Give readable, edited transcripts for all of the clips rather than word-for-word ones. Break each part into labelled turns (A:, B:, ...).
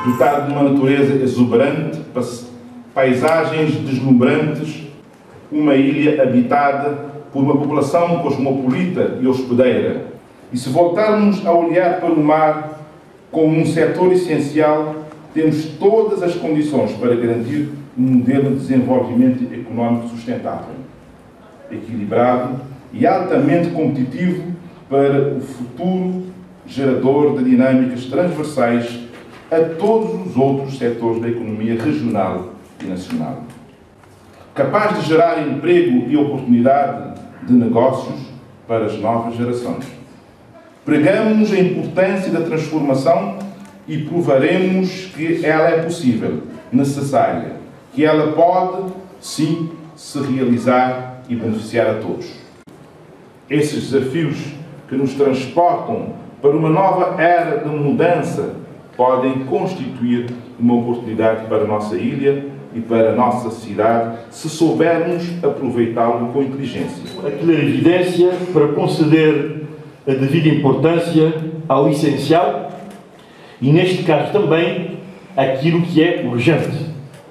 A: dotado de uma natureza exuberante, paisagens deslumbrantes, uma ilha habitada por uma população cosmopolita e hospedeira. E se voltarmos a olhar para o mar como um setor essencial, temos todas as condições para garantir um modelo de desenvolvimento económico sustentável, equilibrado e altamente competitivo para o futuro gerador de dinâmicas transversais a todos os outros setores da economia regional e nacional. Capaz de gerar emprego e oportunidade de negócios para as novas gerações. Pregamos a importância da transformação e provaremos que ela é possível, necessária, que ela pode, sim, se realizar e beneficiar a todos. Esses desafios que nos transportam para uma nova era de mudança podem constituir uma oportunidade para a nossa ilha e para a nossa cidade, se soubermos aproveitá-lo com inteligência.
B: A clarividência para conceder a devida importância ao essencial e, neste caso também, aquilo que é urgente.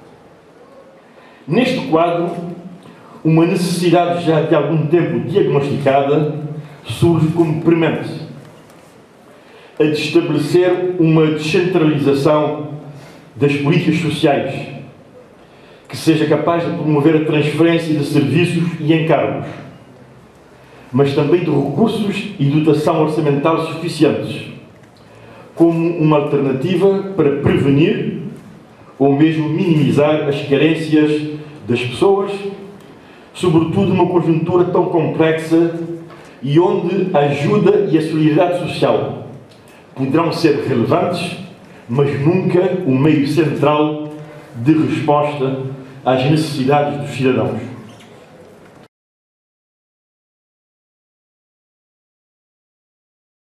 B: Neste quadro, uma necessidade já de algum tempo diagnosticada surge como premente: a de estabelecer uma descentralização das políticas sociais que seja capaz de promover a transferência de serviços e encargos, mas também de recursos e dotação orçamental suficientes, como uma alternativa para prevenir ou mesmo minimizar as carências das pessoas, sobretudo numa conjuntura tão complexa e onde a ajuda e a solidariedade social poderão ser relevantes, mas nunca o meio central de resposta às necessidades dos cidadãos.